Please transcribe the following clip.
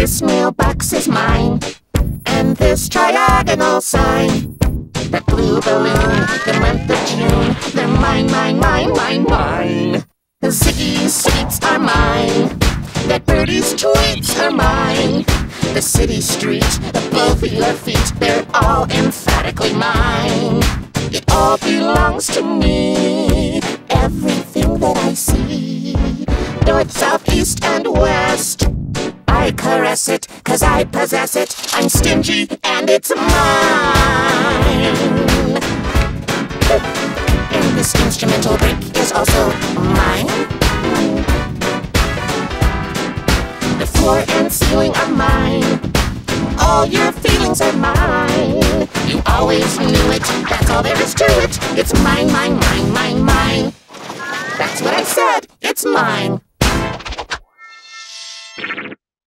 This mailbox is mine, and this triagonal sign. That blue balloon, the month of June, they're mine, mine, mine, mine, mine. Ziggy's sweets are mine. That birdie's tweets are mine. The city streets above your feet, they're all emphatically mine. It all belongs to me, everything that I see. North, south, east, and west, I caress it, 'cause I possess it. I'm stingy, and it's mine. And this instrumental break is also mine. The floor and ceiling are mine. All your feelings are mine. You always knew it, that's all there is to it. It's mine, mine, mine, mine, mine. That's what I said, it's mine.